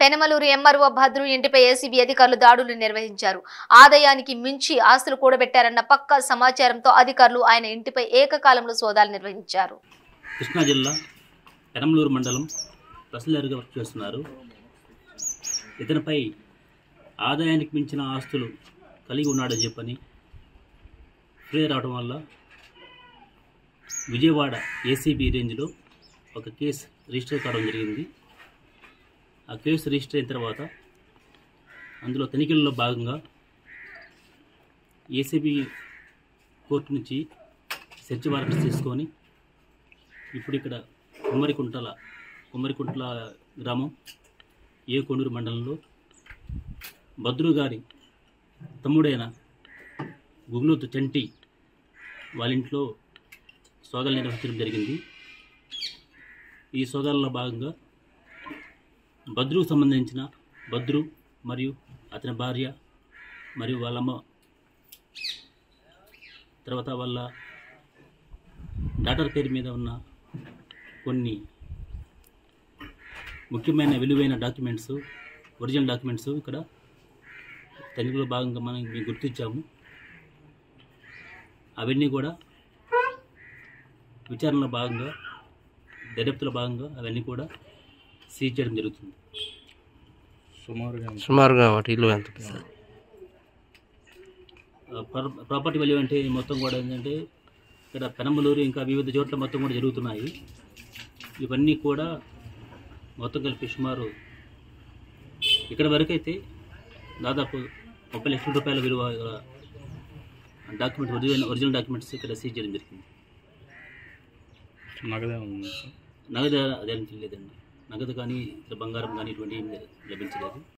Penamaluru MRO Bhadru ఇంటిపై ACB అధికారులు దాడులు నిర్వహించారు. ఆదాయానికి మించి ఆస్తులు కూడబెట్టారన్న పక్కా సమాచారంతో అధికారులు ఆయన ఇంటిపై ఏకకాలంలో సోదాలు నిర్వహించారు. కృష్ణా జిల్లా పెనమలూరు మండలం తహసీల్దార్గా వర్క్ చేస్తున్నారు. ఇతనిపై ఆదాయానికి మించిన ఆస్తులు కలిగి ఉన్నాడని చెప్పని ఫిర్యాదు రావడం వల్ల విజయవాడ ఏసీబీ రేంజ్లో ఒక కేసు రిజిస్టర్ కావడం జరిగింది. ఆ కేసు రిజిస్టర్ అయిన తర్వాత అందులో తనిఖీల్లో భాగంగా ఏసీబీ కోర్టు నుంచి సెర్చ్ వారెంట్స్ తీసుకొని ఇప్పుడు ఇక్కడ కుమ్మరికుంట్ల గ్రామం కొండూరు మండలంలో భద్రు గారి తమ్ముడైన గుగ్నూతు చంటి వాళ్ళ ఇంట్లో సోదాలు నిర్వహించడం జరిగింది. ఈ సోదాలలో భాగంగా భద్రుకు సంబంధించిన భద్రు మరియు అతని భార్య మరియు వాళ్ళమ్మ తర్వాత వాళ్ళ డాటర్ పేరు మీద ఉన్న కొన్ని ముఖ్యమైన విలువైన డాక్యుమెంట్స్, ఒరిజినల్ డాక్యుమెంట్స్ ఇక్కడ తనిఖీలో భాగంగా మనం గుర్తించాము. అవన్నీ కూడా విచారణలో భాగంగా, దర్యాప్తులో భాగంగా అవన్నీ కూడా సీజ్ చేయడం జరుగుతుంది. సుమారుగా వాటి ఇల్లు ఎంత? ప్రాపర్టీ వాల్యూ అంటే మొత్తం కూడా ఏంటంటే ఇక్కడ పెనమలూరు ఇంకా వివిధ చోట్ల మొత్తం కూడా జరుగుతున్నాయి. ఇవన్నీ కూడా మొత్తం కలిపి సుమారు ఇక్కడ వరకైతే దాదాపు 30 లక్షల రూపాయల విలువ డాక్యుమెంట్, ఒరిజినల్ డాక్యుమెంట్స్ ఇక్కడ సీజ్ చేయడం జరిగింది. నగదు అదే లేదండి. నగదు కానీ బంగారం కానీ ఇటువంటి లభించలేదు.